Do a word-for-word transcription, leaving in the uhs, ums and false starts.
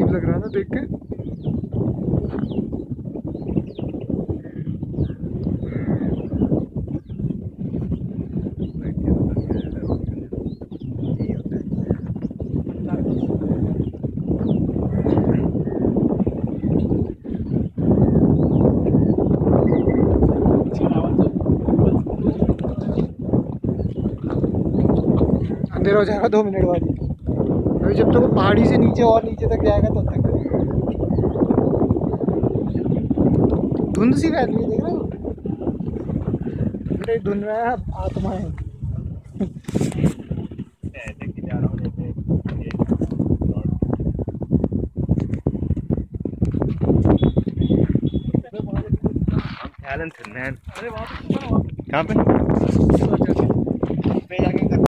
अजीब लग रहा था देख के। अंधेरा हो जाएगा दो मिनट बाद ही। अभी जब तक वो पहाड़ी से नीचे और नीचे तक जाएगा तब तक धुंध सी फैल रही है, देख रहे हो? बेटे धुंध में आत्मा है। कहाँ पे?